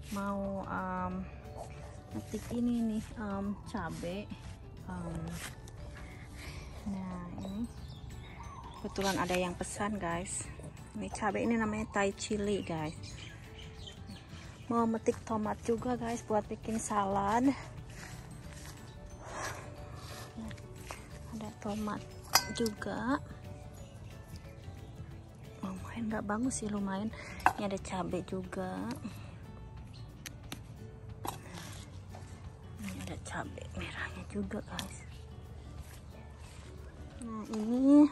mau ngetik ini nih, cabe. Nah ini kebetulan ada yang pesan guys. Ini cabe ini namanya Thai chili guys. Mau metik tomat juga guys buat bikin salad. Ada tomat juga. Lumayan nggak bagus sih, lumayan. Ini ada cabai juga. Ini ada cabai merahnya juga guys. Nah ini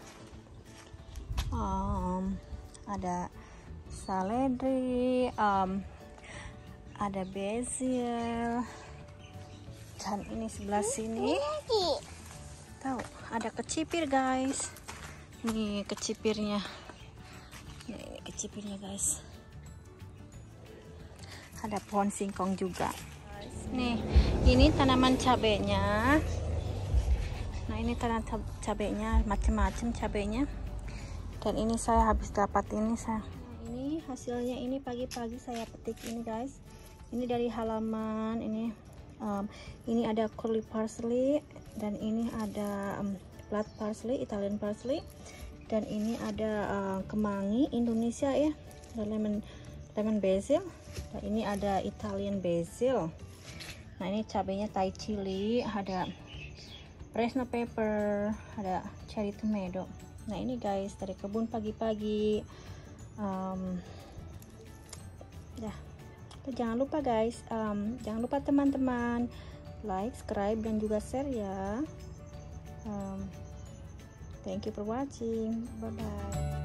ada seledri, ada basil, dan ini sebelah sini tahu ada kecipir guys. Nih kecipirnya. Nih kecipirnya guys. Ada pohon singkong juga. Nih, ini tanaman cabenya. Nah, ini tanaman cabenya, macam-macam cabenya. Dan ini saya habis dapat ini Nah, ini hasilnya ini pagi-pagi saya petik ini guys. Ini dari halaman ini ada curly parsley dan ini ada black parsley, Italian parsley. Dan ini ada kemangi Indonesia ya, ada lemon basil, dan ini ada Italian basil. Nah ini cabenya Thai chili, ada fresno pepper, ada cherry tomato. Nah ini guys dari kebun pagi-pagi. Ya, jangan lupa guys, jangan lupa teman-teman like, subscribe, dan juga share ya. Thank you for watching. Bye bye.